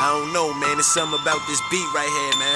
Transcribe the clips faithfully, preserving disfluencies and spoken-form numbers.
I don't know, man. There's something about this beat right here, man.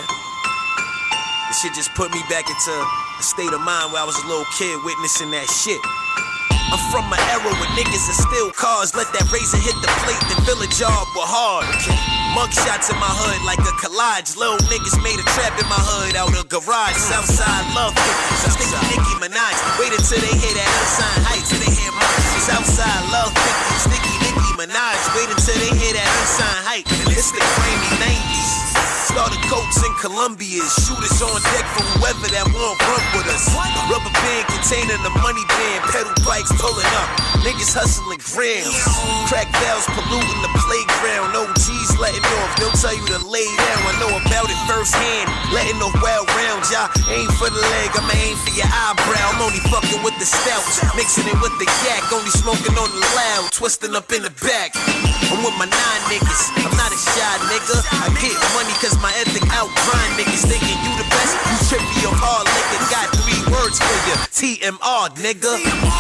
This shit just put me back into a state of mind where I was a little kid witnessing that shit. I'm from an era where niggas are still cars. Let that razor hit the plate, then fill a job with hard. Mugshots in my hood like a collage. Little niggas made a trap in my hood out of garage. Southside love fifties. Sticky Nicki Minaj. Wait until they hear that unsigned height. Till they hear my Southside love fifties. Sticky Nicki Minaj. Wait until they hear that unsigned height. It's the Grimey nineties. Started coats in Colombias. Shooters on deck for whoever that won't run with us. Rubber band containing the money band. Pedal bikes pulling up. Niggas hustling grams. Crack valves polluting the playground. O Gs letting off. They'll tell you to lay down. I know about it firsthand. Letting off wild rounds. Y'all aim for the leg. I'ma aim for your eyebrow. I'm only fucking with the stout. Mixing it with the yak. Only smoking on the loud. Twisting up in the back. I'm with my nine niggas. I'm not a shy nigga. I get money cause my ethic out grind niggas. Thinking you the best. You trippy or hard liquor. Got three words for you. T M R, nigga.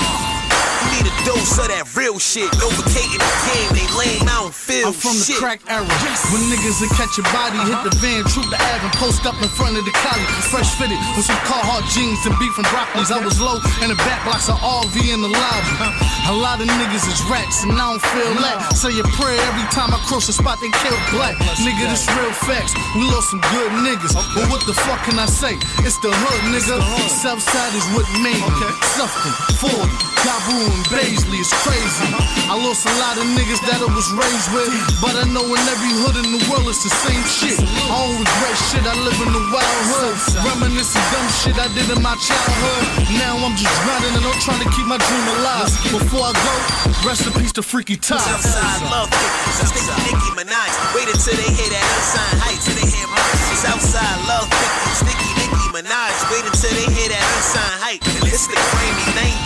You need a dose of that real shit. Novocating the game. They lame, I don't feel I'm from shit. the crack era. When niggas would catch your body, hit the van, troop the Ave, and post up in front of the collie. Fresh fitted with some Carhartt jeans and beef and broccolis. I was low in the back blocks of R V in the lobby. A lot of niggas is rats and I don't feel that. Say a prayer every time I cross a spot they kill black. Nigga, this real facts. We lost some good niggas. But what the fuck can I say? It's the hood, nigga. Southside is what made me. Something forty, Gabu and Baisley, it's crazy. I lost a lot of niggas that I was raised with, but I know in every hood in the world it's the same shit. I don't regret shit, I live in the wild hood. Reminiscing dumb shit I did in my childhood. Now I'm just grinding and I'm trying to keep my dream alive. Before I go, rest in peace to Freaky Top. Southside love fifties. Sticky Nicki Minaj. Wait until they hear that unsigned height. Till they hear my Southside love fifties. Sticky Nicki Minaj. Wait until they hear that unsigned height. It's the Grimey nineties.